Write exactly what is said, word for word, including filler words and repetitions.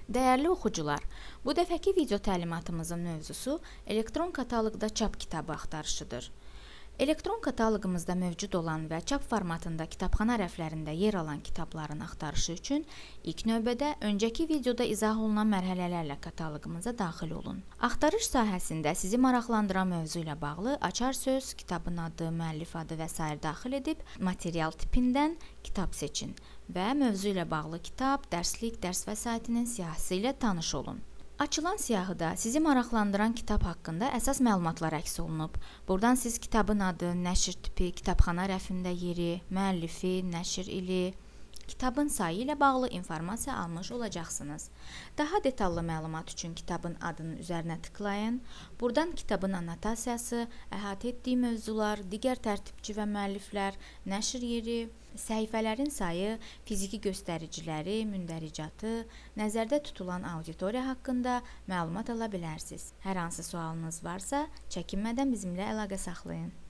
Dəyərli oxucular, bu dəfəki video təlimatımızın mövzusu elektron kataloqda çap kitabı axtarışıdır. Elektron kataloqumuzda mövcud olan və çap formatında kitabxana rəflərində yer alan kitabların axtarışı üçün ilk növbədə öncəki videoda izah olunan mərhələlərlə kataloqumuza daxil olun. Axtarış sahəsində sizi maraqlandıran mövzu ilə bağlı açar söz, kitabın adı, müəllif adı və sair daxil edib material tipindən kitab seçin və mövzu ilə bağlı kitab, dərslik, dərs vəsaitinin siyahısı ilə tanış olun. Açılan siyahıda sizi maraqlandıran kitab haqqında əsas məlumatlar əks olunub. Buradan siz kitabın adı, nəşr tipi, kitabxana rəfində yeri, müəllifi, nəşr ili, kitabın sayı ilə bağlı informasiya almış olacaqsınız. Daha detallı məlumat üçün kitabın adının üzərinə tıklayın. Buradan kitabın annotasiyası, əhatə etdiyi mövzular, digər tərtibçi və müəlliflər, nəşr yeri, səhifələrin sayı, fiziki göstəriciləri, mündəricatı, nəzərdə tutulan auditoriya haqqında məlumat ala bilərsiniz. Hər hansı sualınız varsa, çəkinmədən bizimlə əlaqə saxlayın.